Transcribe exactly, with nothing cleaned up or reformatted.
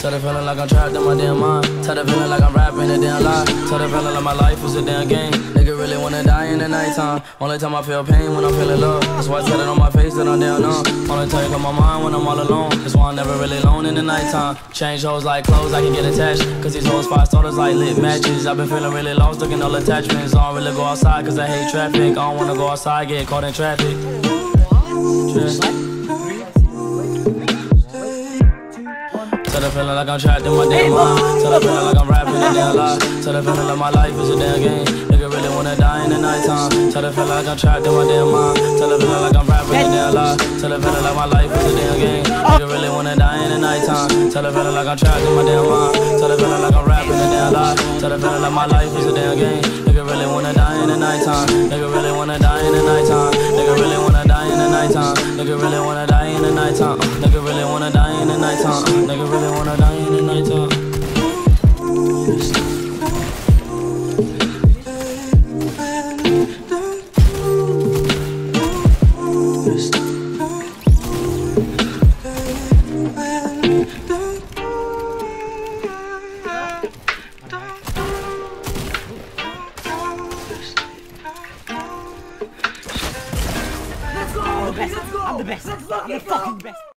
Tell the feeling like I'm trapped in my damn mind. Tell the feeling like I'm rapping a damn lie. Tell the feeling like my life is a damn game. Nigga really wanna die in the nighttime. Only time I feel pain when I'm feeling love. That's why I tell it on my face that I'm down numb. Only time on my mind when I'm all alone. That's why I'm never really alone in the nighttime. Change hoes like clothes, I can get attached. Cause these hoes five starters like lit matches. I've been feeling really lost, looking all attachments. I don't really go outside cause I hate traffic. I don't wanna go outside, get caught in traffic. Just Tell the feeling like I'm trapped in my damn mind. Tell the feeling like I'm rapping a damn lie. Tell the feeling like my life is a damn game. Nigga really wanna die in the nighttime. Tell the feeling like I'm trapped in my damn mind. Tell the feeling like I'm rapping a damn lie. Tell the feeling like my life is a damn game. Nigga really wanna die in the nighttime. Tell the feeling like I'm trapped in my damn mind. Tell the feeling like I'm rapping a damn lie. Tell the feeling like my life is a damn game. Nigga really wanna die in the nighttime. Nigga really wanna die in the nighttime. Nigga really wanna die in the nighttime. Nigga really wanna die in the nighttime. Nigga really wanna die in the nighttime. Nigga really wanna die in the nighttime. I'm the best. I'm the best. I'm the fucking best.